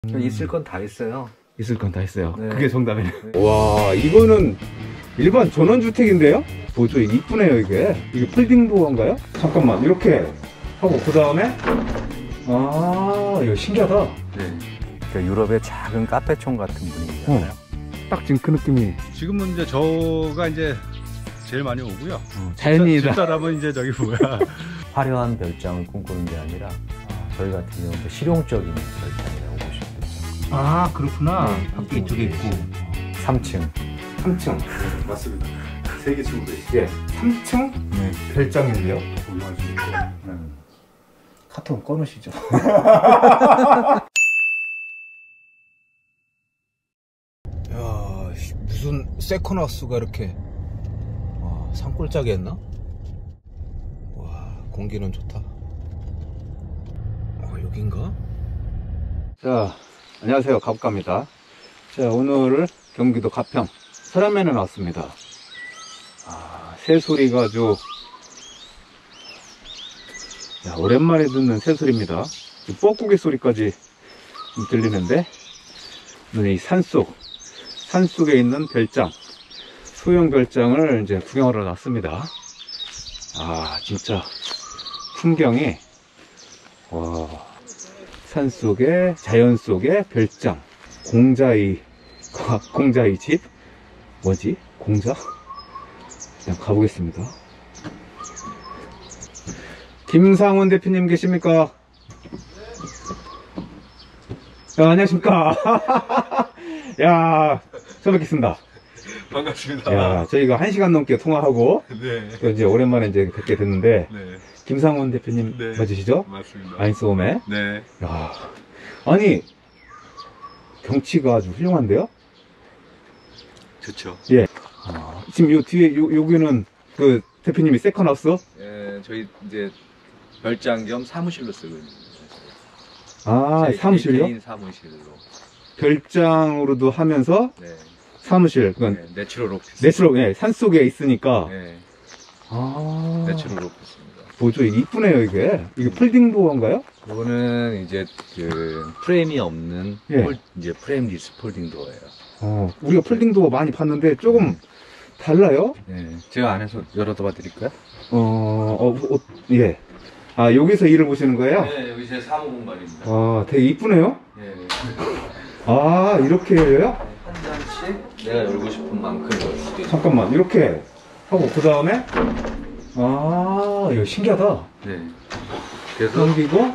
있을 건 다 있어요. 있을 건 다 했어요. 네. 그게 정답이네. 와, 이거는 일반 전원주택인데요? 보조 이쁘네요, 이게. 이게 폴딩 도어인가요? 잠깐만, 이렇게 하고, 그 다음에, 이거 신기하다. 네. 그러니까 유럽의 작은 카페촌 같은 분위기잖아요. 딱 지금 그 느낌이. 지금은 이제 저가 이제 제일 많이 오고요. 자연이다. 집사람은 이제 저기 뭐야. 화려한 별장을 꿈꾸는 게 아니라 저희 같은 경우는 실용적인 별장이라고 보시면 되죠. 아, 그렇구나. 밖에 이쪽에 있고. 3층. 3층. 맞습니다. 세계 친구들. 예. 3층 네. 별장인데요? 카톡 꺼놓으시죠. 야, 무슨 세컨하우스가 이렇게 산골짜기 했나? 와, 공기는 좋다. 여긴가? 자, 안녕하세요. 가복갑니다. 자, 오늘 경기도 가평 서람면에 나왔습니다. 새소리가 아주 오랜만에 듣는 새소리입니다. 뻐꾸기 소리까지 들리는데, 이 산속에 있는 별장, 소형 별장을 이제 구경하러 왔습니다. 진짜 풍경이, 산속에, 자연 속에 별장, 공자의 집? 뭐지? 공자? 그냥 가보겠습니다. 김상훈 대표님 계십니까? 안녕하십니까? 야, 처음 뵙겠습니다. 반갑습니다. 야, 저희가 1시간 넘게 통화하고, 네. 이제 오랜만에 이제 뵙게 됐는데, 네. 김상훈 대표님 네. 맞으시죠? 맞습니다. 아인스홈에. 네. 야, 아니, 경치가 아주 훌륭한데요? 좋죠. 예. 지금 요 뒤에, 여기는 그 대표님이 세컨하우스? 예, 저희 이제 별장 겸 사무실로 쓰고 있는 사무실요? 개인 사무실로. 별장으로도 하면서 네. 사무실. 그건 네, 내추럴 오피스. 내추럴, 산 속에 있으니까. 네. 아. 내추럴 오피스입니다. 보조 이쁘네요, 이게. 이게 폴딩 도어인가요? 이거는 이제 그 프레임이 없는 예. 이제 프레임리스 폴딩 도어예요. 우리가 폴딩 도어 많이 봤는데 조금 달라요? 네. 제가 안에서 열어봐 드릴까요? 예. 여기서 일을 보시는 거예요? 네, 여기 제 사무 공간입니다. 되게 이쁘네요? 네. 이렇게 열려요? 한 장씩 내가 열고 싶은 만큼 열 수도 있어요. 잠깐만, 이렇게 하고, 그 다음에, 이거 신기하다. 네. 그래서 넘기고,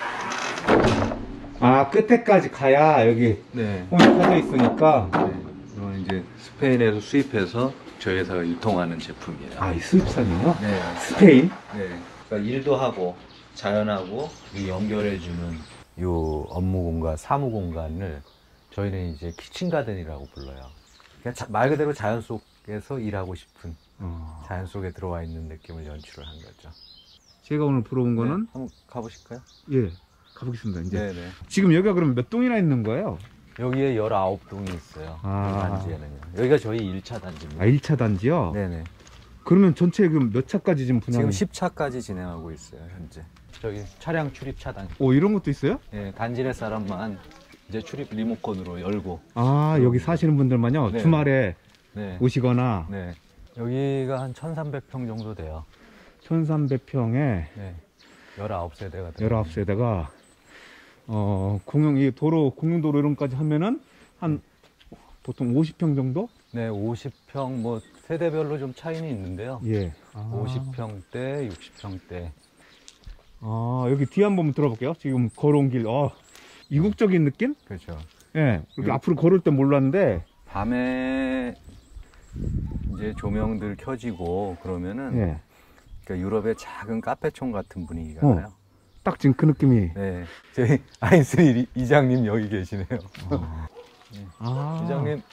끝에까지 가야 여기 네. 폰이 켜져 있으니까. 이건 이제 스페인에서 수입해서 저희 회사가 유통하는 제품이에요. 이 수입산이요? 네. 스페인? 네. 그러니까 일도 하고 자연하고 연결해주는 요 업무 공간, 사무 공간을 저희는 이제 키친 가든이라고 불러요. 그냥 말 그대로 자연 속에서 일하고 싶은 자연 속에 들어와 있는 느낌을 연출을 한 거죠. 제가 오늘 보러 온 거는, 한번 가보실까요? 예, 가보겠습니다. 이제. 네네. 지금 여기가 그럼 몇 동이나 있는 거예요? 여기에 19동이 있어요. 이 단지에는요. 여기가 저희 1차 단지입니다. 1차 단지요? 네네. 그러면 전체 그럼 몇 차까지 지금 분양? 지금 10차까지 진행하고 있어요, 현재. 저기 차량 출입 차단. 이런 것도 있어요? 네, 단지 내 사람만 이제 출입 리모컨으로 열고. 여기 사시는 분들만요? 네. 주말에 네. 오시거나. 네. 여기가 한 1300평 정도 돼요. 1300평에 네. 19세대가 돼요. 19세대가, 공용도로 이런 것까지 하면은, 보통 50평 정도? 네, 50평, 뭐, 세대별로 좀 차이는 있는데요. 예. 50평대, 60평대. 여기 뒤에 한번 들어볼게요. 지금 걸어온 길, 이국적인 느낌? 그렇죠. 예. 이렇게 앞으로 걸을 때 몰랐는데, 밤에 이제 조명들 켜지고 그러면은, 예. 그러니까 유럽의 작은 카페촌 같은 분위기잖아요. 딱 지금 그 느낌이. 네. 저희 아인스리 이장님 여기 계시네요. 아. 이장님.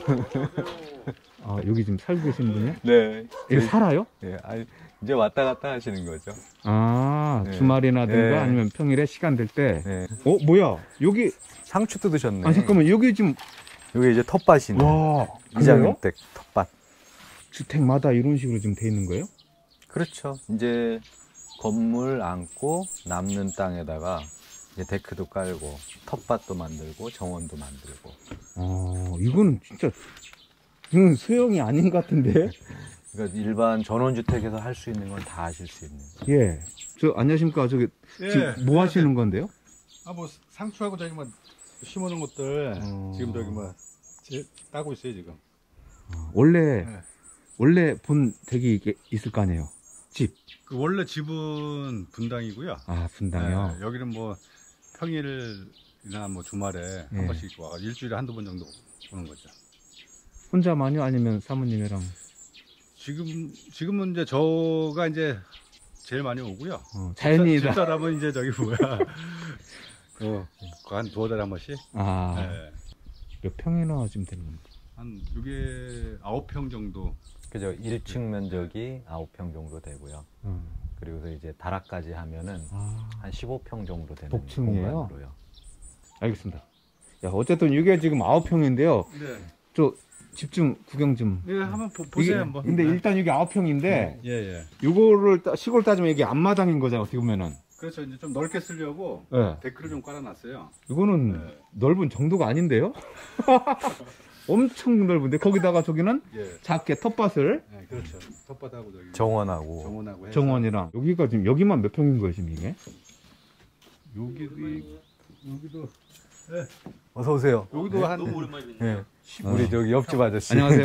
여기 지금 살고 계신 분이요? 네. 여기 살아요? 네. 이제 왔다 갔다 하시는 거죠. 네. 주말이나든가 네. 아니면 평일에 시간 될 때. 네. 뭐야? 여기, 상추 뜯으셨네. 잠깐만, 여기 지금, 여기 이제 텃밭이네. 와, 이장님 댁 텃밭. 주택마다 이런 식으로 지금 돼 있는 거예요? 그렇죠. 이제 건물 안고 남는 땅에다가 이제 데크도 깔고 텃밭도 만들고 정원도 만들고. 이거는 진짜 이건 소형이 아닌 것 같은데. 그러니까 일반 전원주택에서 할 수 있는 건 다 하실 수 있는. 예. 저 안녕하십니까. 저기 예. 지금 뭐 하시는 건데요? 뭐 상추하고 저기 뭐 심어놓은 것들 지금 저기 뭐 따고 있어요 지금. 원래 네. 원래 본 댁이 이게 있을 거 아니에요. 집. 그 원래 집은 분당이고요. 아, 분당이요. 네, 여기는 뭐 평일이나 뭐 주말에 예. 한 번씩 와 일주일에 한두 번 정도 오는 거죠. 혼자만요? 아니면 사모님이랑? 지금은 이제 저가 이제 제일 많이 오고요. 자연인이다. 집사람은 이제 저기 뭐야. 한 두어 달에 한 번씩. 아, 네. 몇 평이나 지금 되는 겁니까? 한 이게 9평 정도. 그죠. 1층 면적이 9평 정도 되고요. 그리고 이제 다락까지 하면은 한 15평 정도 되는 복층이에요? 공간으로요. 알겠습니다. 야, 어쨌든 이게 지금 9평인데요. 네. 저 집 좀 구경 좀. 예, 한번 보세요 한번. 근데 일단 이게 9평인데 예, 예. 요거를 시골 따지면 이게 앞마당인 거잖아요. 어떻게 보면은. 그렇죠. 이제 좀 넓게 쓰려고 예. 데크를 좀 깔아놨어요. 이거는 네. 넓은 정도가 아닌데요? 엄청 넓은데 거기다가 저기는 예. 작게 텃밭을 네, 그렇죠. 텃밭하고 저기 정원하고. 정원하고 해서 정원이랑 여기가 지금 여기만 몇 평인 거예요 지금 이게? 여기도 어서 오세요. 여기도 한 너무 오랜만이네. 예. 우리 저기 옆집 아저씨. 안녕하세요.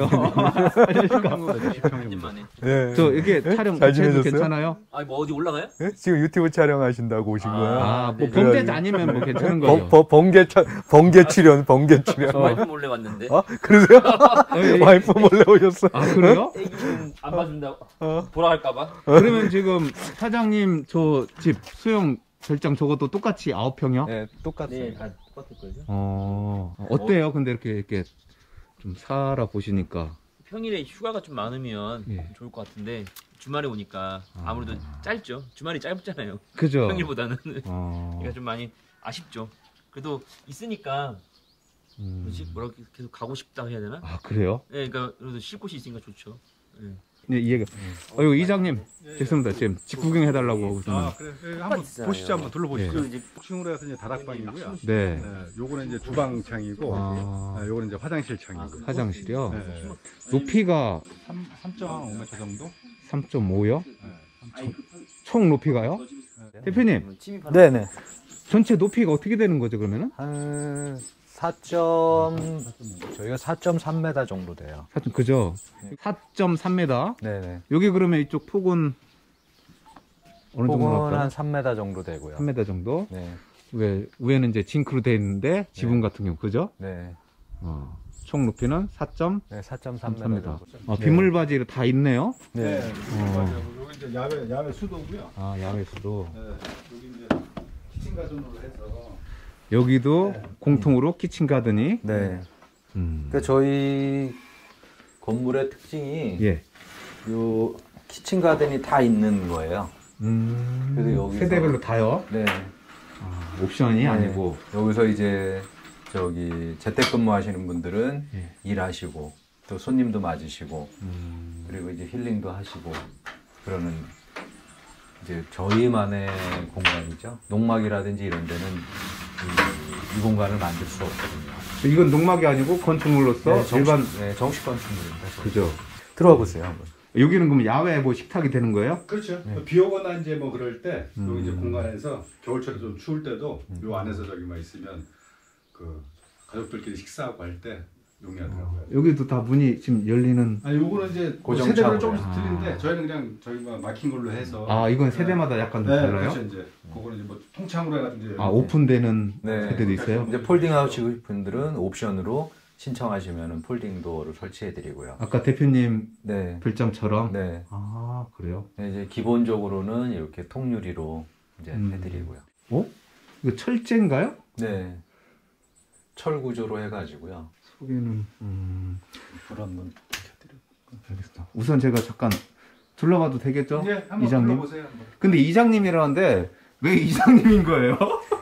10평 정도. 예. 저 이게 촬영 잘 해도 지내셨어요? 괜찮아요? 아니 뭐 어디 올라가요? 예? 지금 유튜브 촬영하신다고 오신 거예요? 아, 뭐 네. 범죄자 아니면 뭐 괜찮은 거죠. 번개 출연, 번개 출연. 와이프 몰래 왔는데. 어? 그러세요? 예. 와이프 몰래 오셨어. 아, 그래요? 애기 좀안 봐준다고 보라 할까봐. 그러면 지금 사장님 저 집 수용 별장 저것도 똑같이 9평이요? 네, 똑같습니다. 다 똑같을 거죠. 어때요? 근데 이렇게 좀 살아보시니까. 평일에 휴가가 좀 많으면 예. 좋을 것 같은데 주말에 오니까 아무래도 짧죠. 주말이 짧잖아요. 그죠? 평일보다는. 그러니까 어, 좀 많이 아쉽죠. 그래도 있으니까 뭐지 뭐라고 계속 가고 싶다 해야 되나? 아, 그래요? 네, 그러니까 그래도 쉴 곳이 있으니까 좋죠. 네. 네, 이해가. 이거 이장님, 죄송합니다. 지금 집 구경해달라고 하고 있습니다. 아, 그래. 예, 한번 있어요. 보시죠. 한번 둘러보시죠. 그리고 이제 복층으로 해서 이제 다락방이고요. 네. 요거는 이제 주방 창이고, 아. 요거는 이제 화장실 창이고. 화장실이요? 네. 높이가 3.5m 정도? 3.5요? 네. 총 높이가요? 대표님, 네네. 전체 높이가 어떻게 되는 거죠, 그러면은? 한 저희가 4.3m 정도 돼요. 그죠? 4.3m. 네네. 여기 그러면 이쪽 폭은 어느 정도 폭은 나올까요? 한 3m 정도 되고요. 3m 정도? 네. 위에는 이제 징크로 되어 있는데, 지붕 같은 경우, 그죠? 네. 총 높이는 4.3m. 네, 4.3m 정도. 빗물바지 다 있네요? 네. 네. 맞아요. 여기 이제 야외 수도고요. 아, 야외수도. 네. 여기 이제 키친 가전으로 해서. 여기도 공통으로 키친 가든이. 네. 그러니까 저희 건물의 특징이 예. 요 키친 가든이 다 있는 거예요. 그래서 여기서 세대별로 다요? 네. 옵션이 네. 아니고. 여기서 이제 저기 재택근무 하시는 분들은 예. 일하시고 또 손님도 맞으시고 그리고 이제 힐링도 하시고 그러는 이제 저희만의 공간이죠. 농막이라든지 이런 데는 이 공간을 만들 수 없거든요. 이건 농막이 아니고 건축물로서 일반. 정식 건축물입니다. 그죠. 들어와 보세요. 한번. 여기는 그럼 야외 뭐 식탁이 되는 거예요? 그렇죠. 비 오거나 이제 뭐 그럴 때, 여기 이제 공간에서 겨울철에 좀 추울 때도 요 안에서 저기만 있으면 그 가족들끼리 식사하고 할 때 용이하더라고요. 여기도 다 문이 지금 열리는. 아니 요거는 이제 고정 세대별로 창고예요. 조금씩 틀린데 저희는 그냥 저희가 막힌 걸로 해서. 아, 이건 세대마다 약간 좀 네, 달라요? 그렇죠. 이제 그거는 이제 뭐 통창으로 해가지고 이제. 오픈되는 네. 세대도 있어요? 이제 폴딩 하우스 분들은 옵션으로 신청하시면 폴딩 도어를 설치해 드리고요. 아까 대표님 네. 별장처럼? 네. 아, 그래요? 네, 이제 기본적으로는 이렇게 통유리로 이제 해드리고요. 이거 철제인가요? 네. 철 구조로 해가지고요. 소개는, 불 한번 알겠습니다. 우선 제가 잠깐 둘러봐도 되겠죠? 이제 한번 이장님? 불러보세요. 한번. 근데 이장님이라는데 왜 이장님인 거예요?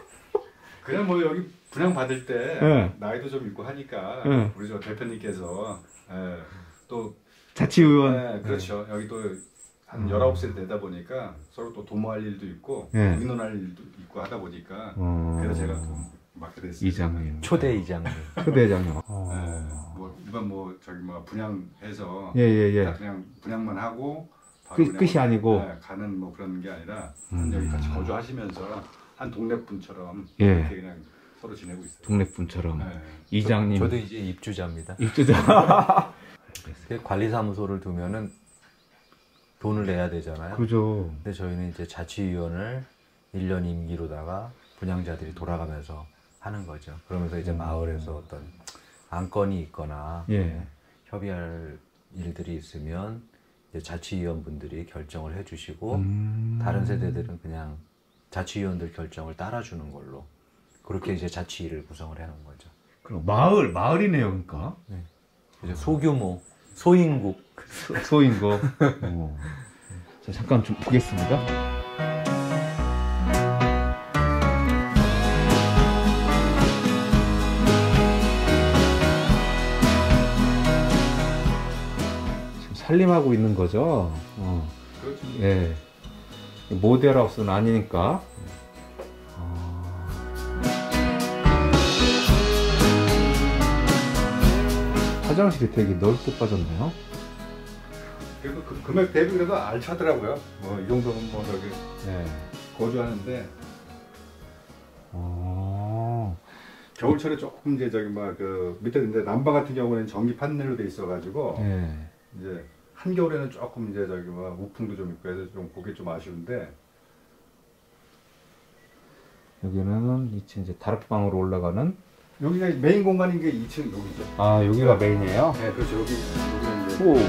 그냥 뭐 여기 분양 받을 때 네. 나이도 좀 있고 하니까 네. 우리 저 대표님께서 또 자치의원. 네, 그렇죠. 여기 또 한 19세 되다 보니까 서로 또 도모할 일도 있고 예. 의논할 일도 있고 하다 보니까 그래서 제가 또 맡게 됐어요. 이장님. 초대 이장님. 초대장님. 네, 뭐 일반 뭐 저기 뭐 분양해서 예. 다 그냥 분양만 하고 바로 그냥 끝이 아니고. 네, 가는 뭐 그런 게 아니라 여기 같이 거주하시면서 한 동네 분처럼 예. 이렇게 그냥 서로 지내고 있어요. 동네 분처럼. 네. 이장님. 저도 이제 입주자입니다. 입주자. 관리사무소를 두면은 돈을 내야 되잖아요. 그죠. 근데 저희는 이제 자치위원을 1년 임기로다가 분양자들이 돌아가면서 하는 거죠. 그러면서 이제 마을에서 어떤 안건이 있거나 예. 협의할 일들이 있으면 이제 자치위원분들이 결정을 해주시고 다른 세대들은 그냥 자치위원들 결정을 따라주는 걸로 그렇게 이제 자치위를 구성을 해놓은 거죠. 그럼 마을이네요, 그러니까. 이제 소규모, 소인국. 소인 거. 자, 잠깐 좀 보겠습니다. 지금 살림하고 있는 거죠. 그렇죠. 예. 모델하우스는 아니니까. 화장실이 되게 넓게 빠졌네요. 그래도 그 금액 대비 그래도 알차더라고요. 뭐 이 정도면 뭐 저기 예. 거주하는데 겨울철에 조금 이제 저기 막 그 밑에 이제 난방 같은 경우는 전기 판넬로 돼 있어가지고 예. 이제 한겨울에는 조금 이제 저기 막 우풍도 좀 있고 해서 좀 그게 좀 아쉬운데 여기는 2층 이제 다락방으로 올라가는. 여기가 메인 공간인 게 2층 여기죠. 아, 여기가 메인이에요? 네, 그렇죠. 여기는 이제 오.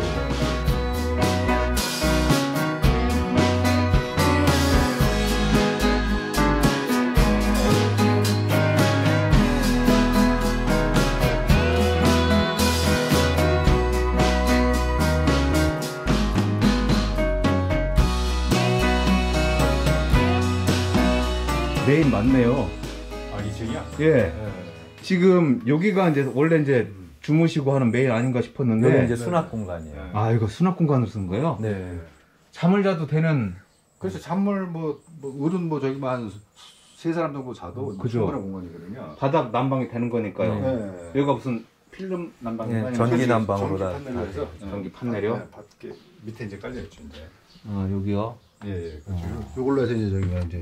메인 맞네요. 아 2층이요? 예. 네. 지금 여기가 이제 원래 이제 주무시고 하는 메인 아닌가 싶었는데. 여기 이제 수납 공간이에요. 아, 이거 수납 공간으로 쓴 거예요? 네. 잠을 자도 되는. 그래서 잔물 뭐 어른 뭐 저기 한 세 사람 정도 자도 그죠. 충분한 공간이거든요. 바닥 난방이 되는 거니까요. 네. 여기가 무슨 필름 난방인가요? 네, 전기 난방으로 다. 전기 판넬로 해서 전기 판넬이요? 네, 밖에 밑에 이제 깔려 있죠 이제. 아, 여기요? 예. 그렇죠. 요걸로 해서 이제 저기가 이제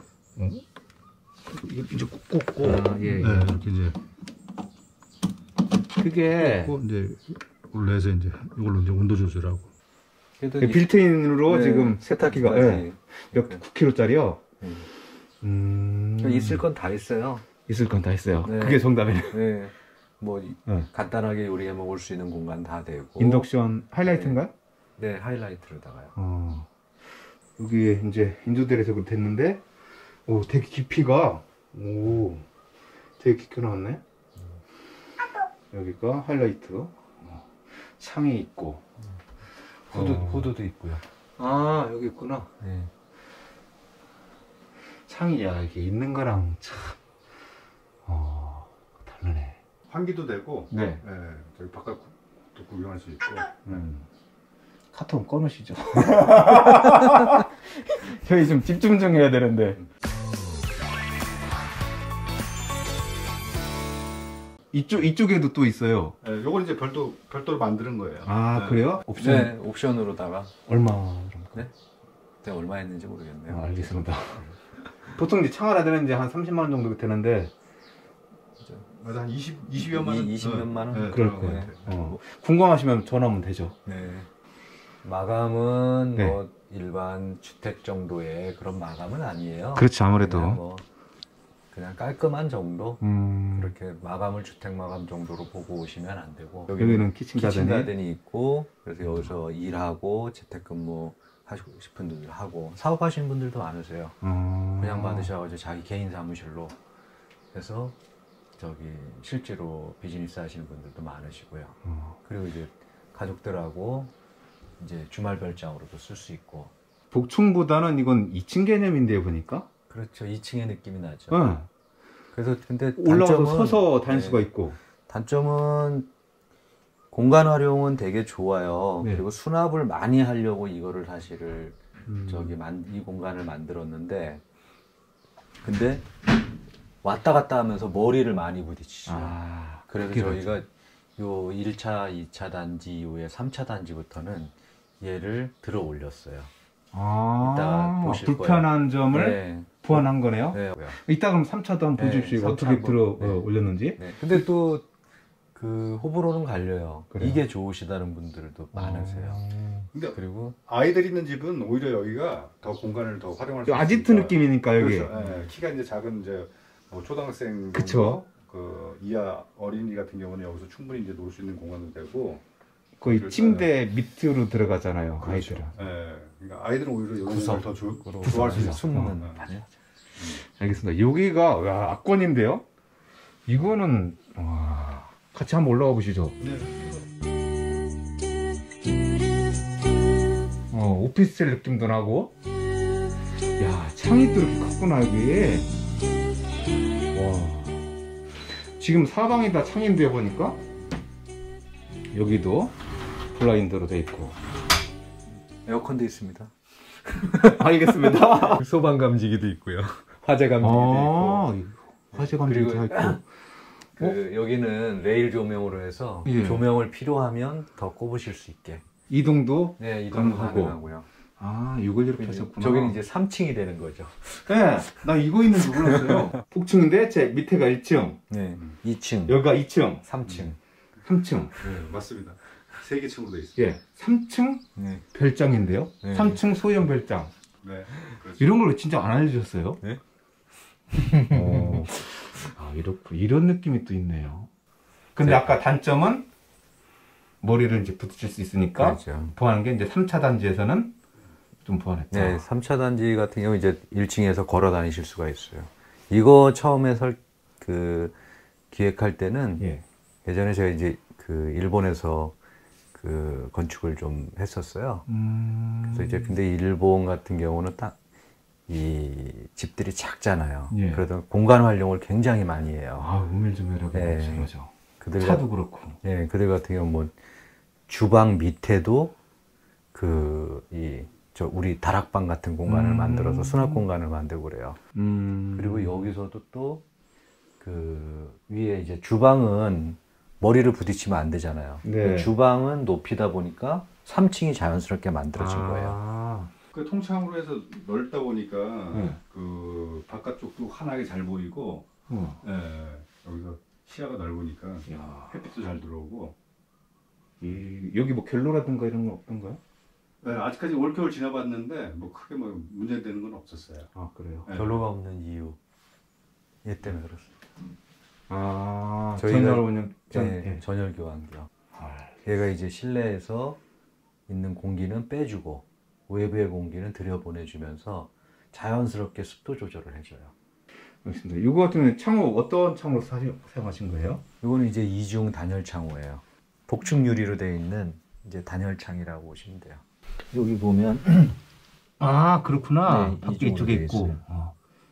이제 꽂고 아, 예. 네, 이렇게 이제 그게 꽂고 이제 이걸로 해서 이제 이걸로 이제 온도 조절하고. 그래도 빌트인으로 네, 지금 세탁기가 예. 몇 9kg짜리요? 있을 건 다 있어요. 있을 건 다 있어요. 네. 그게 정답이네. 네. 뭐 네. 간단하게 요리해 먹을 수 있는 공간 다 되고. 인덕션 하이라이트인가요? 네, 하이라이트로다가요. 여기에 이제 인조대에서 됐는데, 오, 되게 깊이가, 오, 되게 깊게 나왔네. 여기가 하이라이트. 창이 있고. 후드도 있고요. 아, 여기 있구나. 네. 창이, 야, 이게 있는 거랑 참, 다르네. 환기도 되고. 네. 예, 저기 바깥도 구경할 수 있고. 카톡 꺼놓으시죠. 저희 좀 집중 좀 해야 되는데. 이쪽에도 또 있어요. 예, 요건 이제 별도로 만드는 거예요. 아, 네. 그래요? 네, 옵션으로다가. 얼마? 네? 그때 얼마 했는지 모르겠네요. 알겠습니다. 보통 이제 창 하나 되는지 한 30만 원 정도 되는데, 맞아, 한 20여만 원. 20몇만 원? 네, 그럴 들어간 것 거예요. 같아요. 궁금하시면 전화하면 되죠. 네. 마감은 네. 뭐 일반 주택 정도의 그런 마감은 아니에요. 그렇지, 아무래도. 그냥 깔끔한 정도. 음, 그렇게 마감을 주택 마감 정도로 보고 오시면 안 되고. 여기는 키친 가든이. 가든이 있고, 그래서 여기서 일하고 재택근무 하시고 싶은 분들 하고 사업하시는 분들도 많으세요. 그냥 받으셔가지고 자기 개인 사무실로 해서 저기 실제로 비즈니스 하시는 분들도 많으시고요. 그리고 이제 가족들하고 이제 주말 별장으로도 쓸 수 있고. 복층보다는 이건 2층 개념인데요, 보니까. 그렇죠. 2층의 느낌이 나죠. 응. 그래서 근데 올라와서 단점은, 서서 다닐 네, 수가 있고. 단점은 공간 활용은 되게 좋아요. 네. 그리고 수납을 많이 하려고 이거를 사실을 음. 이 공간을 만들었는데, 근데 왔다 갔다 하면서 머리를 많이 부딪히죠. 아, 그래서 그게 저희가 요 1차, 2차 단지 이후에 3차 단지부터는 얘를 들어 올렸어요. 아, 이따가 보실 불편한 점을 네. 보완한 거네요. 네. 이따 그럼 3차도 한번 네, 보십시오. 3차 어떻게 한번, 들어 네. 올렸는지. 네. 근데 또 그 호불호는 갈려요. 그래요? 이게 좋으시다는 분들도 많으세요. 근데 그리고 아이들 있는 집은 오히려 여기가 더 공간을 더 활용할 수 있으니까. 아지트 느낌이니까 여기. 그렇죠. 예, 키가 이제 작은 이제 뭐 초등학생 그쵸. 정도, 그 이하 어린이 같은 경우는 여기서 충분히 이제 놀 수 있는 공간도 되고. 거의 그렇죠. 침대 밑으로 들어가잖아요. 그렇죠. 아이들은. 예, 그러니까 아이들은 오히려 여기 구석. 더 구석으로 좋아할 수 있어요. 숨는 어, 맞아요. 알겠습니다. 여기가 와, 압권인데요. 이거는 와, 같이 한번 올라가 보시죠. 오피스텔 느낌도 나고. 야, 창이 또 이렇게 컸구나 여기. 와. 지금 사방이 다 창인데 보니까 여기도 블라인드로 돼 있고. 에어컨도 있습니다. 알겠습니다. 소방 감지기도 있고요. 화재 감지기도 아, 있고. 화재 감지기도 그리고 있고. 여기는 레일 조명으로 해서 예. 조명을 필요하면 더 꼽으실 수 있게. 이동도. 네, 이동도 가능하고. 가능하고요. 아, 이걸 이렇게 하셨구나. 저기는 이제 3층이 되는 거죠. 네, 나 이거 있는 줄 몰랐어요. 폭층인데 제 밑에가 1층, 네, 2층, 여기가 2층, 3층. 3층. 네, 맞습니다. 3개 층으로 돼 있어요. 예, 3층 네. 별장인데요. 네. 3층 소형 별장. 네, 그렇죠. 이런 걸 진짜 안 알려주셨어요? 네. 아, 이런 느낌이 또 있네요. 근데 네. 아까 단점은 머리를 이제 부딪힐 수 있으니까 그렇죠. 보완한 게 이제 3차 단지에서는 좀 보완했다. 네, 3차 단지 같은 경우 이제 1층에서 걸어 다니실 수가 있어요. 이거 처음에 기획할 때는 예. 예전에 제가 이제 그 일본에서 그 건축을 좀 했었어요. 그래서 이제 근데 일본 같은 경우는 딱 이 집들이 작잖아요. 예. 그래도 공간 활용을 굉장히 많이 해요. 아, 우밀조밀하게 네. 잘하죠. 그들 차도 그렇고. 예, 그들 같은 경우 뭐 주방 밑에도 우리 다락방 같은 공간을 만들어서 수납 공간을 만들고 그래요. 그리고 여기서도 또 그 위에 이제 주방은 머리를 부딪히면 안 되잖아요. 네. 그 주방은 높이다 보니까 3층이 자연스럽게 만들어진 거예요. 아, 그 통창으로 해서 넓다 보니까 네. 그 바깥쪽도 환하게 잘 보이고, 예, 여기서 시야가 넓으니까 야, 햇빛도 잘 들어오고. 여기 뭐 결로라든가 이런 거 없던가요? 네, 아직까지 올겨울 지나봤는데 뭐 크게 뭐 문제되는 건 없었어요. 아, 그래요. 네. 결로가 없는 이유. 얘 때문에 그렇습니다. 아, 저희가- 전열 운영. 네, 전열 교환기요. 얘가 이제 실내에서 있는 공기는 빼주고 외부의 공기는 들여보내주면서 자연스럽게 습도 조절을 해줘요. 알겠습니다. 이거 같은 경우는 창호 어떤 창으로 사용하신 거예요? 이거는 이제 이중 단열 창호예요. 복층 유리로 되어 있는 이제 단열 창이라고 보시면 돼요. 여기 보면 아, 그렇구나. 네, 밖에 이쪽으로 이쪽에 되어 있고. 있어요.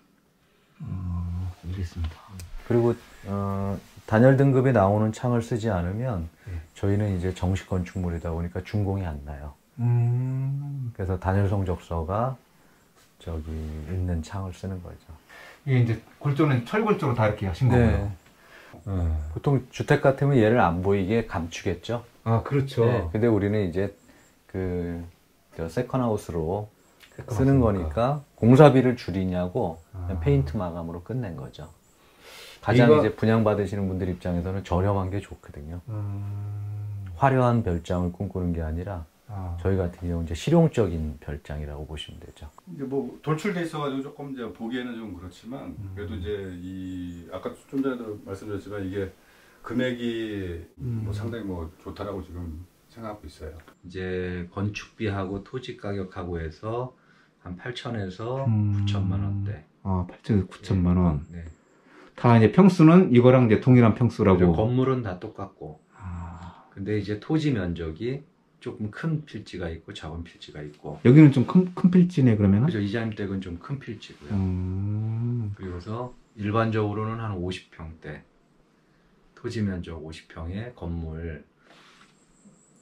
알겠습니다. 그리고 단열 등급에 나오는 창을 쓰지 않으면 네. 저희는 이제 정식 건축물이다 보니까 준공이 안 나요. 음. 그래서 단열 성적서가 저기 있는 창을 쓰는 거죠. 이게 이제 골조는 철골조로 다 이렇게 하신 거고요. 보통 주택 같으면 얘를 안 보이게 감추겠죠. 아, 그렇죠. 네, 근데 우리는 이제 저 세컨하우스로 세컨 쓰는 하우스니까. 거니까 공사비를 줄이냐고 그냥 아. 페인트 마감으로 끝낸 거죠. 가장 이거- 이제 분양받으시는 분들 입장에서는 저렴한 게 좋거든요. 화려한 별장을 꿈꾸는 게 아니라 아. 저희 같은 경우 이제 실용적인 별장이라고 보시면 되죠. 이제 뭐 돌출돼 있어가지고 조금 이제 보기에는 좀 그렇지만 그래도 이제 이 아까 좀 전에도 말씀드렸지만 이게 금액이 뭐 상당히 뭐 좋다라고 지금 생각하고 있어요. 이제 건축비하고 토지 가격하고 해서 한 8천에서 9천만 원대. 아, 8천에서 9천만 원. 네. 다 이제 평수는 이거랑 이제 동일한 평수라고. 그리고 건물은 다 똑같고. 아. 근데 이제 토지 면적이 조금 큰 필지가 있고 작은 필지가 있고. 여기는 좀 큰 필지네, 그러면은? 그죠. 이자님 댁은 좀 큰 필지고요. 음. 그리고서 일반적으로는 한 50평대 토지 면적 50평의 건물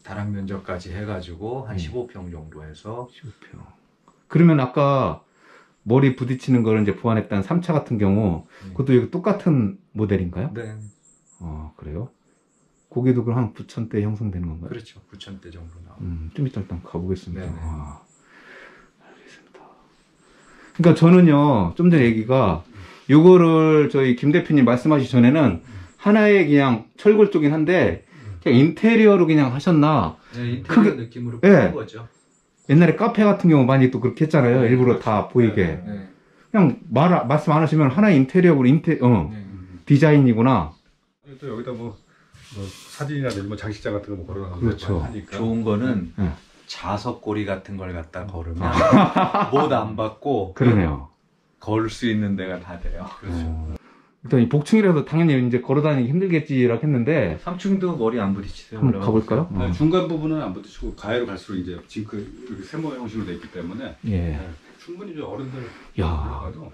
다락 면적까지 해가지고 한 15평 정도 해서 15평. 그러면 아까 머리 부딪히는 거를 이제 보완했던 3차 같은 경우 그것도 여기 똑같은 모델인가요? 네, 그래요? 고기도 그럼 한 9,000대 형성되는 건가요? 그렇죠. 9,000대 정도 나오고. 좀 이따 일단 가보겠습니다. 네네. 알겠습니다. 그러니까 저는요, 좀 전에 얘기가, 요거를 저희 김 대표님 말씀하시기 전에는 하나의 그냥 철골 쪽긴 한데, 그냥 인테리어로 그냥 하셨나? 네, 인테리어 크게- 느낌으로 네. 꾸민 거죠. 옛날에 카페 같은 경우 많이 또 그렇게 했잖아요. 일부러 다 보이게. 네. 그냥 말씀 안 하시면 하나의 인테리어로 네. 디자인이구나. 또 여기다 뭐 사진이나 뭐 장식장 같은 거 뭐 걸어놔서 그렇죠. 하니까. 좋은 거는 네. 자석고리 같은 걸 갖다 걸으면 못 안 받고 그러네요. 걸 수 있는 데가 다 돼요. 그렇죠. 일단 이 복층이라서 당연히 이제 걸어다니기 힘들겠지라 했는데, 3층도 머리 안 부딪히세요? 한번 가볼까요? 네, 중간 부분은 안 붙이고 가해로 갈수록 이제 징크 이렇게 세모 형식으로 돼 있기 때문에 예. 네, 충분히 이제 어른들 야. 들어가도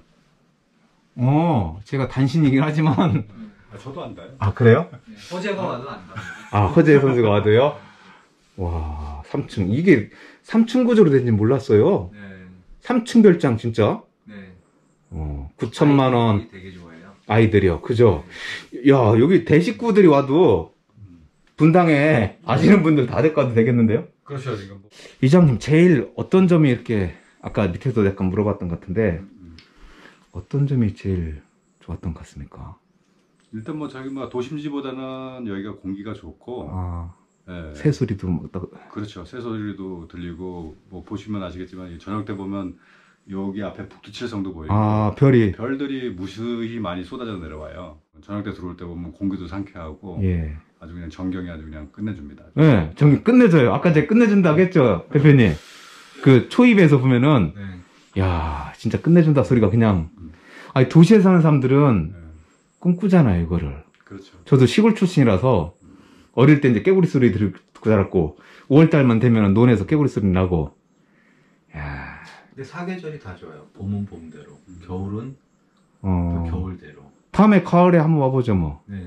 제가 단신이긴 하지만. 저도 안다요. 아, 그래요? 호재가 와도 안다. 아, 허재 선수가 와도요? 와, 3층. 이게 3층 구조로 된지 몰랐어요. 네. 3층 별장, 진짜. 네. 9천만원 되게 좋아해요. 아이들이요. 그죠? 야, 여기 대식구들이 와도 분당에 아시는 분들 다 데리고 와도 되겠는데요? 그렇죠. 지금 뭐. 이장님, 제일 어떤 점이 이렇게, 아까 밑에도 약간 물어봤던 것 같은데, 어떤 점이 제일 좋았던 것 같습니까? 일단 뭐 저기 뭐 도심지보다는 여기가 공기가 좋고, 아, 예, 새소리도 뭐 딱, 그렇죠. 새소리도 들리고 뭐 보시면 아시겠지만 이 저녁 때 보면 여기 앞에 북두칠성도 보이고 아, 별이, 별들이 무수히 많이 쏟아져 내려와요. 저녁 때 들어올 때 보면 공기도 상쾌하고 예. 아주 그냥 전경이 아주 그냥 끝내줍니다. 예, 저기 끝내줘요. 아까 제가 끝내준다고 했죠, 대표님. 그 초입에서 보면은, 네. 야, 진짜 끝내준다 소리가 그냥, 아니, 도시에 사는 사람들은 예, 꿈꾸잖아요, 이거를. 그렇죠. 저도 시골 출신이라서, 어릴 때 이제 깨구리 소리 듣고 자랐고, 5월달만 되면 논에서 깨구리 소리 나고, 야, 근데 사계절이 다 좋아요. 봄은 봄대로, 겨울은 또 어, 겨울대로. 다음에 가을에 한번 와보죠, 뭐. 네.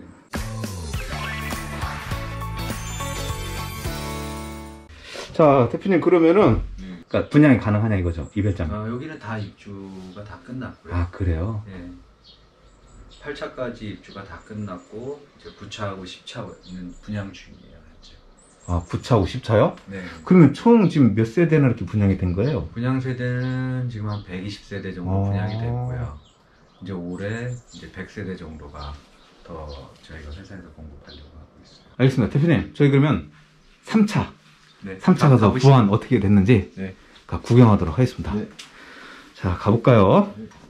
자, 대표님, 그러면은, 네. 그러니까 분양이 가능하냐 이거죠, 이별장. 여기는 다 입주가 다 끝났고요. 아, 그래요? 네. 8차까지 입주가 다 끝났고 이제 9차하고 10차는 분양 중이에요. 현재. 아, 9차하고 10차요? 네. 그러면 총 지금 몇 세대나 이렇게 분양이 된 거예요? 분양 세대는 지금 한 120세대 정도 아. 분양이 됐고요. 이제 올해 이제 100세대 정도가 더 저희가 회사에서 공급하려고 하고 있어요. 알겠습니다. 대표님, 저희 그러면 3차. 네. 3차 가서 가보시죠. 부안 어떻게 됐는지 네. 구경하도록 하겠습니다. 네. 자, 가볼까요?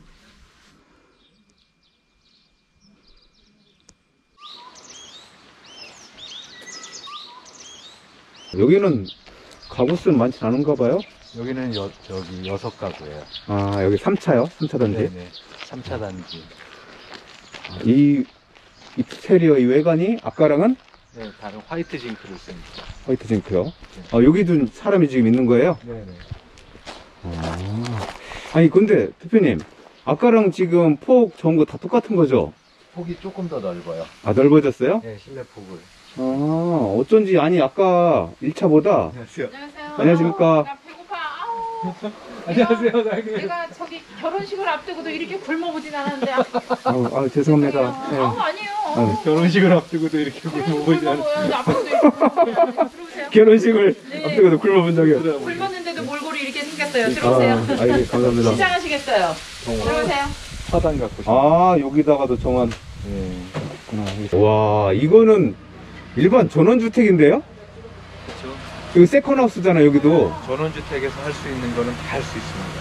여기는 가구 수는 많지 않은가 봐요? 여기는 저기 6가구예요. 아, 여기 3차요? 3차 단지? 네네. 3차 단지. 이 인테리어, 이 외관이 아까랑은 네, 다른 화이트 징크를 씁니다. 화이트 징크요. 아, 여기도 사람이 지금 있는 거예요? 네네. 아니, 근데 대표님, 아까랑 지금 폭 좋은 거 다 똑같은 거죠? 폭이 조금 더 넓어요. 아, 넓어졌어요? 네, 실내 폭을. 아, 어쩐지, 아니, 아까 1차보다. 안녕하세요. 안녕하세요. 안녕하십니까. 나 배고파. 아우. 안녕하세요, 사장님. 내가 저기 결혼식을 앞두고도 이렇게 굶어보진 않았는데. 죄송합니다. 네. 아우 아니에요. 아유, 결혼식을 앞두고도 이렇게 굶어보지 않았어요. 앞두고도 이렇게 굶어보세요. 들어오세요. 결혼식을 네. 앞두고도 굶어본 적이 없어요. 굶었는데도 몰골이 이렇게 생겼어요. 들어오세요. 감사합니다. 시작하시겠어요. 들어오세요. 화단 갖고 싶어요. 아, 여기다가도 정원. 네. 와, 이거는 일반 전원주택인데요? 그렇죠. 여기 세컨하우스잖아, 여기도. 전원주택에서 할 수 있는 거는 다 할 수 있습니다.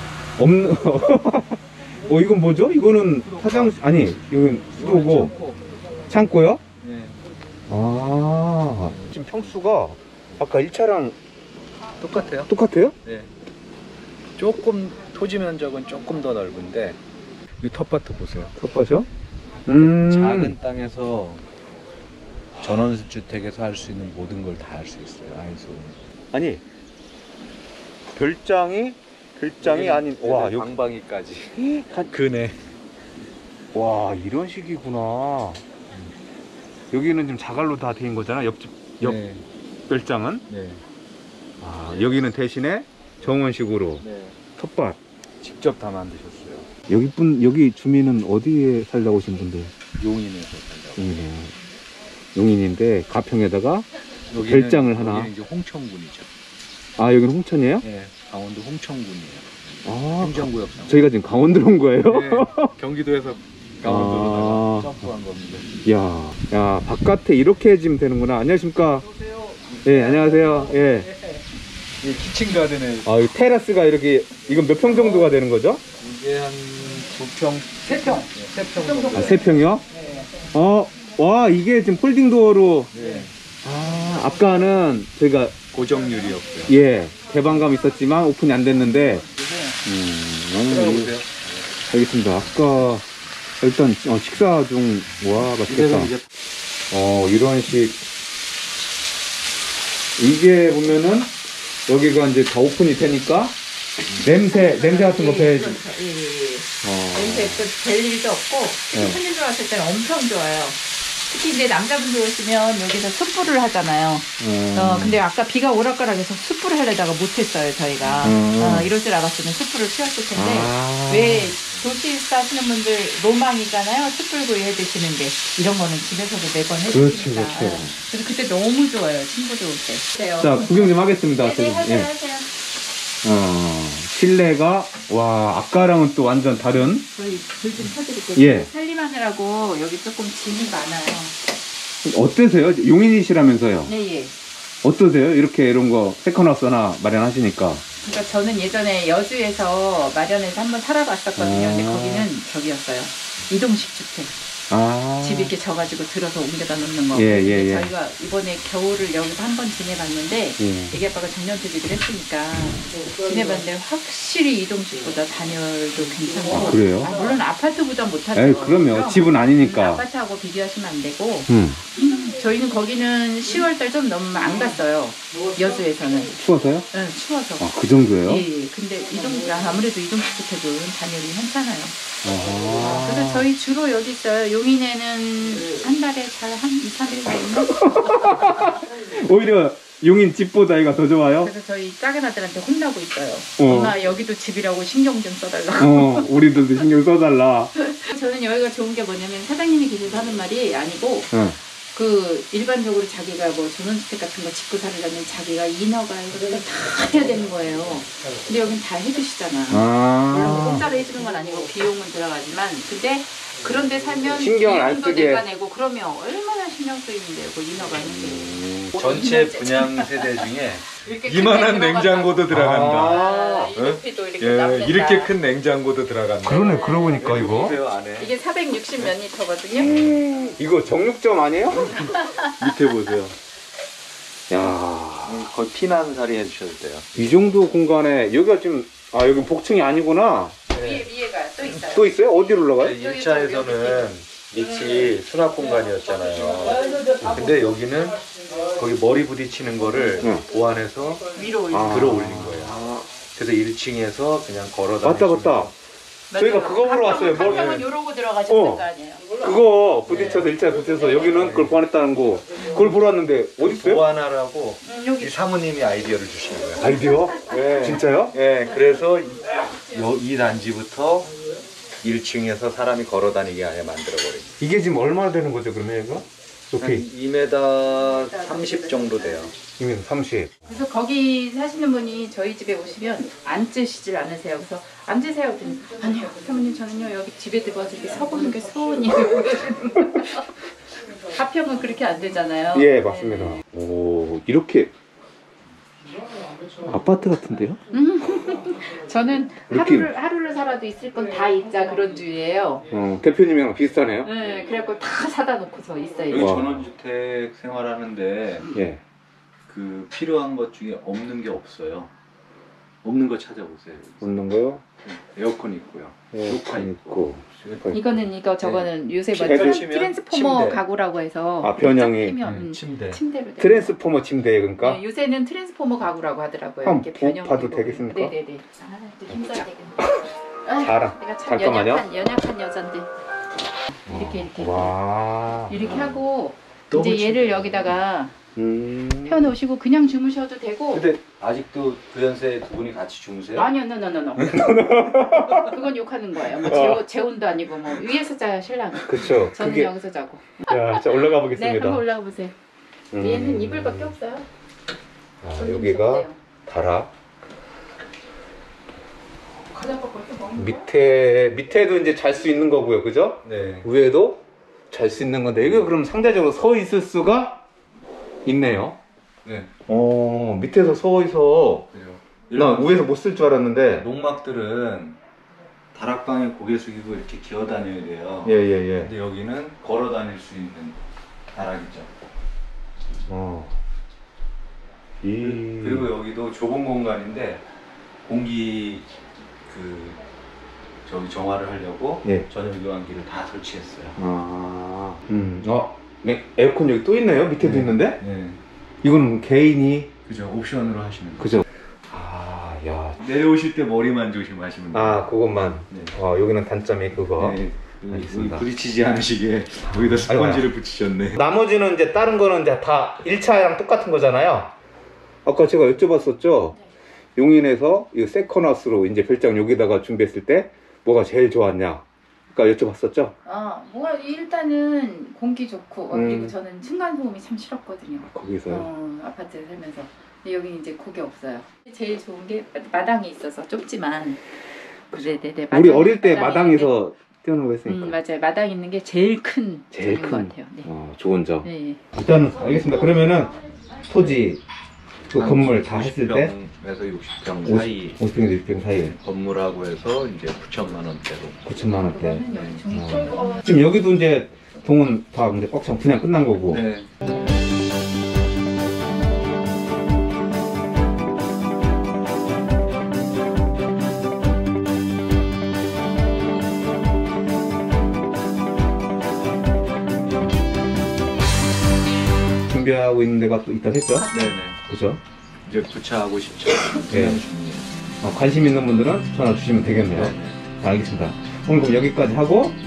없는, 이건 뭐죠? 이거는 화장실, 아니, 이건 수도고, 창고요? 네. 아, 지금 평수가 아까 1차랑 똑같아요. 똑같아요? 네. 조금 토지 면적은 조금 더 넓은데 이 텃밭도 보세요. 텃밭이요? 작은 땅에서 전원주택에서 할 수 있는 모든 걸 다 할 수 있어요. 아이소. 아니, 별장이 아닌, 와, 여기, 방방이까지. 그네. 와, 이런 식이구나. 여기는 지금 자갈로 다 된 거잖아, 옆집, 옆. 네. 별장은. 네. 아, 여기는 대신에 정원식으로 네. 텃밭. 직접 다 만드셨어요. 여기 주민은 어디에 살다 오신 분들? 용인에서 살다가. 용인인데 가평에다가 여기는- 별장을 하나. 여기는 이제 홍천군이죠. 아, 여기는 홍천이에요? 네. 강원도 홍천군이에요. 아, 행정구역 상. 저희가 지금 강원도로 온 거예요? 네. 경기도에서 강원도로다가 아. 점프한 겁니다. 야, 바깥에 이렇게 지면 되는구나. 안녕하십니까? 예, 안녕하세요. 예. 이 키친 가든에 아, 이 테라스가 이렇게, 이건 몇 평 정도가 되는 거죠? 이게 한 2평, 3평, 3평 정도. 아, 3평이요? 와, 이게 지금 폴딩 도어로, 네. 아, 아까는 저희가, 고정률이었고요. 예, 개방감 있었지만 오픈이 안 됐는데, 들어보세요. 알겠습니다. 아까, 일단, 식사 중, 와, 맛있겠다. 이제 이런 식. 이게 보면은, 여기가 이제 다 오픈이 되니까, 냄새 같은 거 배야지. 냄새 별 일도 없고 네. 손님들 왔을 때는 엄청 좋아요. 특히 이제 남자분들 오시면 여기서 숯불을 하잖아요. 근데 아까 비가 오락가락해서 숯불을 하려다가 못했어요 저희가. 이럴 줄 알았으면 숯불을 피웠을 텐데 왜 도시 사시는 분들 로망이잖아요. 숯불구이 해 드시는데 이런 거는 집에서도 매번 해 그렇죠, 드시니까. 그렇죠. 그래서 그때 너무 좋아요. 친구들 올 때. 자, 구경 좀 하겠습니다. 네, 하세요, 예. 하세요. 실내가, 와, 아까랑은 또 완전 다른. 저희 불 좀 켜드릴게요. 예. 살림하느라고 여기 조금 짐이 많아요. 어떠세요? 용인이시라면서요? 네, 예. 어떠세요? 이런 거 세컨하우스 하나 마련하시니까. 그러니까 저는 예전에 여주에서 마련해서 한번 살아봤었거든요. 근데 거기는 저기였어요. 이동식 주택. 집 이렇게 져가지고 들어서 옮겨다 놓는 거. 예, 근데 예, 예. 저희가 이번에 겨울을 여기서 한번 지내봤는데 예. 애기 아빠가 정년퇴직을 했으니까 지내봤는데 확실히 이동식보다 단열도 괜찮고. 그래요? 물론 아파트보다 못하죠. 에이, 그럼요. 집은 아니니까. 아파트하고 비교하시면 안 되고. 음. 저희는 거기는 10월달 좀 너무 안 갔어요. 여주에서는. 추워서요? 응, 추워서. 아, 그 정도예요? 예. 근데 아무래도 이동식 주택은 단열이 괜찮아요. 아. 그래서 저희 주로 여기 있어요. 용인에는 한 달에 잘 한 2, 3일 가있나? 오히려 용인 집보다 이가 더 좋아요? 그래서 저희 작은 아들한테 혼나고 있어요. 어. 엄마 여기도 집이라고 신경 좀 써달라고. 우리도 신경 써달라. 저는 여기가 좋은 게 뭐냐면 사장님이 계셔서 하는 말이 아니고 응. 그 일반적으로 자기가 뭐 전원주택 같은 거 짓고 살려면 자기가 인허가 이런 거다 해야 되는 거예요. 근데 여긴 다 해주시잖아. 물론 공짜로 해주는 건 아니고 비용은 들어가지만 근데 그런데 살면 신경을 안 비용도 쓰게. 내가 내고 그러면 얼마나 신경 쓰이는데요. 그 인허가 하는데. 전체 분양 세대 중에 이렇게 이만한 크게 냉장고도 들어간다. 아, 이 높이도 이렇게 예, 남는다. 이렇게 큰 냉장고도 들어간다. 그러네, 그러고 보니까 이거. 보세요 안에. 이게 460 몇 리터거든요. 이거 정육점 아니에요? 밑에 보세요. 야, 거의 피난살이 해주셔도 돼요. 이 정도 공간에 여기가 지금 여기 복층이 아니구나. 위에가 또 있어요. 또 있어요? 어디로 올라가요? 1차에서는 밑이 수납 공간이었잖아요. 근데 여기는 거기 머리 부딪히는 거를 응. 보완해서 위로 올리고. 들어 올린 거예요. 그래서 1층에서 그냥 걸어 맞다, 맞다. 저희가 그거 보러 왔어요. 뭘- 가평은 요러고 들어가셨을 어. 거 아니에요. 그거 부딪혀서 1차 부딪혀서 여기는 그걸 보완했다는 거. 그걸 보러 왔는데 어디 있어요? 보완하라고 여기 이 사모님이 아이디어를 주신 거예요. 아이디어? 네. 진짜요? 예, 그래서 이 단지부터 1층에서 사람이 걸어 다니게 아예 만들어버린. 이게 지금 얼마나 되는 거죠, 그러면 이거? 한 높이 2m 30 정도 돼요. 이면 30. 그래서 거기 사시는 분이 저희 집에 오시면 앉으시질 않으세요. 그래서 앉으세요. 그랬더니 아니요 사모님 저는요 여기 집에 들어와서 이렇게 서보는 게 소원이에요. 가평은 그렇게 안 되잖아요. 예, 맞습니다. 오, 이렇게 아파트 같은데요? 저는 느낌. 하루를 살아도 있을 건 다 있자 그런 주의예요. 대표님이랑 비슷하네요. 네, 그래갖고 다 사다 놓고서 있어요. 여기 와. 전원주택 생활하는데 예. 그 필요한 것 중에 없는 게 없어요. 없는 거 찾아보세요. 없는 거요? 에어컨 있고요. 소파 있고. 이거는 저거는 요새 뭐 애들 트랜스포머 침대. 가구라고 해서 아, 변형이. 끼면, 침대. 침대로 돼요. 트랜스포머 침대 그러니까? 네, 요새는 트랜스포머 가구라고 하더라고요. 한번 이렇게 변형. 봐도 되겠습니까? 네네네. 아, 또 힘써야 되겠네. 자랑. 내가 참 잠깐만요. 연약한 여잔데. 이렇게 와. 이렇게 하고 너무 이제 얘를 침대. 여기다가 펴놓으시고 그냥 주무셔도 되고. 근데 아직도 그 연세에 두 분이 같이 주무세요? 아니요, 노노노노. 그건 욕하는 거예요. 뭐 재혼도 아니고 뭐 위에서 자요 신랑은. 그쵸. 저는 여기서 자고. 자, 올라가 네, 보겠습니다. 한번 올라가 보세요. 얘는 이불밖에 없어요. 아, 여기가 다락. 밑에도 이제 잘 수 있는 거고요, 그죠? 네. 위에도 잘 수 있는 건데, 이거 그럼 상대적으로 서 있을 수가 있네요. 네. 밑에서 서 있어. 그죠. 나 위에서 못 쓸 줄 알았는데. 농막들은 다락방에 고개 숙이고 이렇게 기어 다녀야 돼요. 예, 예, 예. 근데 여기는 걸어 다닐 수 있는 다락이죠. 그리고 여기도 좁은 공간인데 공기 저기 정화를 하려고 예. 전용 교환기를 다 설치했어요. 에어컨 여기 또 있네요. 밑에도 네. 있는데. 네. 이거는 개인이. 그죠. 옵션으로 하시면 돼요. 그죠. 아, 야. 내려오실 때 머리만 조심하시면 돼요. 아, 그것만. 네. 여기는 단점이 그거. 네. 알겠습니다. 부딪히지 않으시게 여기다 스펀지를 붙이셨네. 나머지는 이제 다른 거는 이제 다 1차랑 똑같은 거잖아요. 아까 제가 여쭤봤었죠. 용인에서 이 세컨하우스로 이제 별장 여기다가 준비했을 때 뭐가 제일 좋았냐. 그러니까 여쭤봤었죠. 뭐가 일단은 공기 좋고 그리고 저는 층간 소음이 참 싫었거든요. 거기서요. 아파트에 살면서. 근데 여기는 이제 그게 없어요. 제일 좋은 게 마당이 있어서 좁지만. 네네네. 우리 어릴 때 마당에서 뛰어놀고 했으니까. 맞아요. 마당 있는 게 제일 큰 제일 점인 큰. 것 같아요. 네. 좋은 점. 네. 일단은 알겠습니다. 그러면은 토지 그 건물 다 했을 때 50평에서 60평 사이 50평에서 60평 사이 건물하고 해서 이제 9천만 원대로. 9천만 원대. 그거는 여기 좀 지금 여기도 이제 동은 다 이제 꽉찬 분양 끝난 거고. 네. 준비하고 있는 데가 또 있다 했죠? 네네. 그죠? 이제 구차하고 싶죠. 네. 관심 있는 분들은 전화 주시면 되겠네요. 네네. 자, 알겠습니다. 오늘 그럼 여기까지 하고